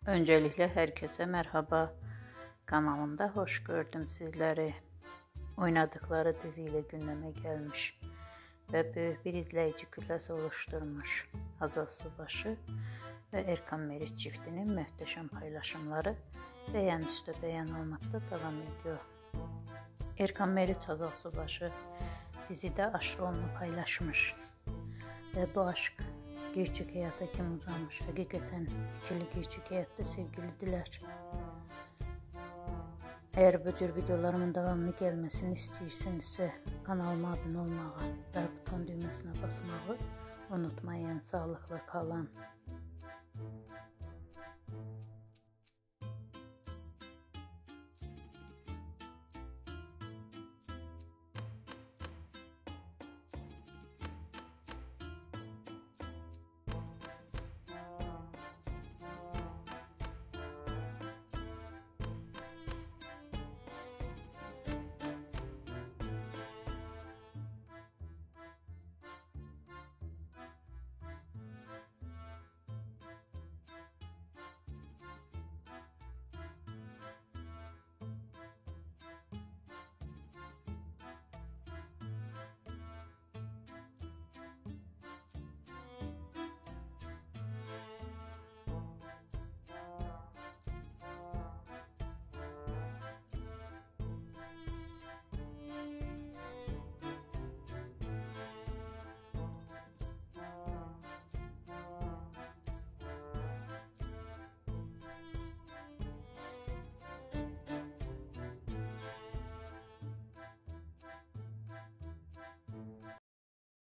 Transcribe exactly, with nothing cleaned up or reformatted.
Öncelikle herkese merhaba. Kanalımda hoş gördüm sizleri. Oynadıkları diziyle gündeme gelmiş ve büyük bir izleyici kütlesi oluşturmuş Hazal Subaşı ve Erkan Meriç çiftinin muhteşem paylaşımları beğen üstü beğen olmakta devam ediyor. Erkan Meriç Hazal Subaşı dizide aşk rolunu paylaşmış ve bu aşk gerçek hayata kim uzanmış? Hakikaten ikili gerçek hayatta sevgilidiler. Eğer bu tür videolarımın devamlı gelmesini istiyorsanızsa kanalıma abone olmağı ve buton düğmesine basmağı unutmayın. Sağlıkla kalın.